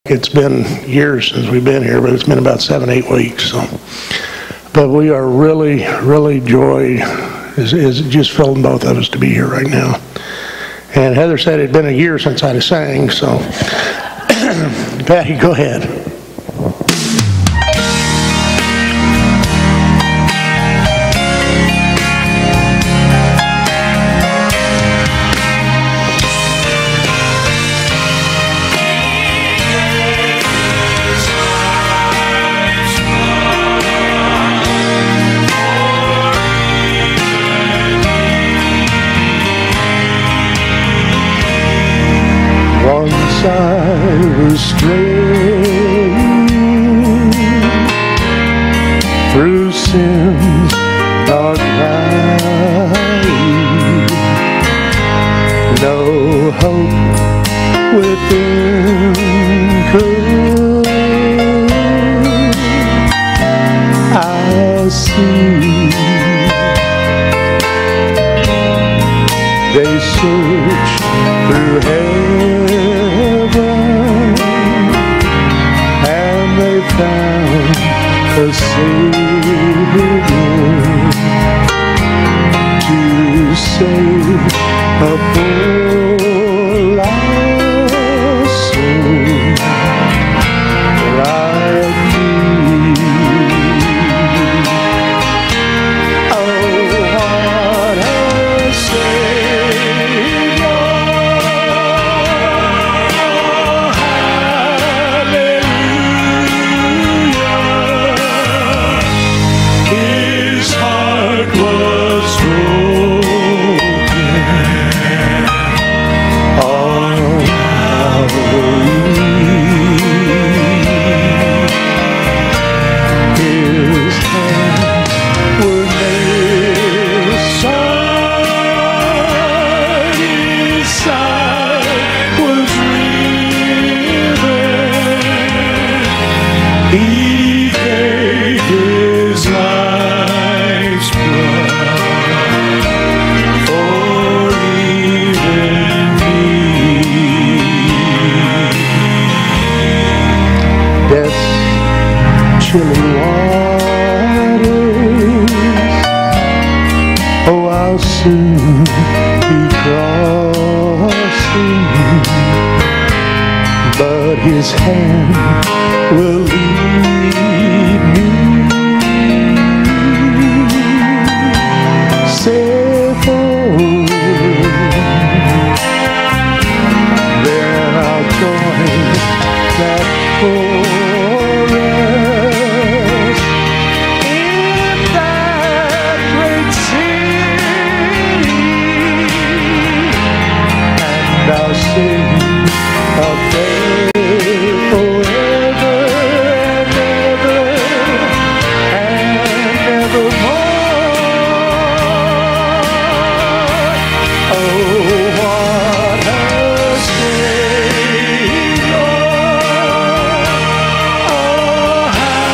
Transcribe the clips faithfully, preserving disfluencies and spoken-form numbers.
It's been years since we've been here, but it's been about seven, eight weeks. So, but we are really, really joy is, is just filling both of us to be here right now. And Heather said it'd been a year since I'd sang, so Patty, go ahead. I was straying through sin's dark valley, no hope within could I see. They searched through heaven and they found a Savior to save a poor lost soul like me. Oh, what a Savior! His heart was broken on Calvary. His hands were nailed aside, his side was riven. He gave his life's blood for even me. Death's chilly waters, oh, I'll soon be crossing, but his hand will lead me safe home. Then I'll join that chorus in that great city, and I'll sing of faith forever and ever and evermore. Oh, what a Savior! Oh,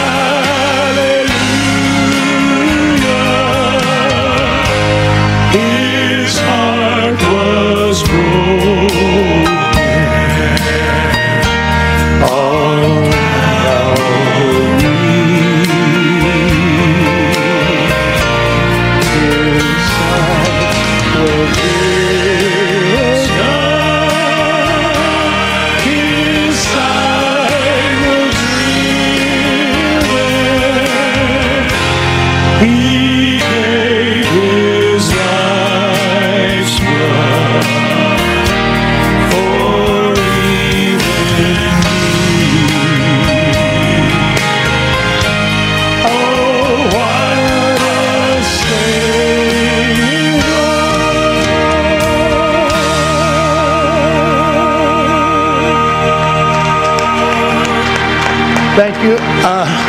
hallelujah! His heart was broken on Calvary. His side was riven. His side was riven. He gave his life's blood for even me. Oh, what a Savior! Thank you. Uh,